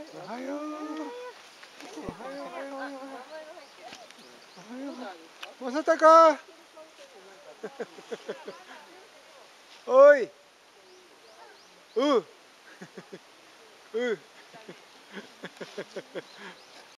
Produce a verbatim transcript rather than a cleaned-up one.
おはよう。おはよう。おはよう。おはよう。おはよう。まさたか。おい。う。う。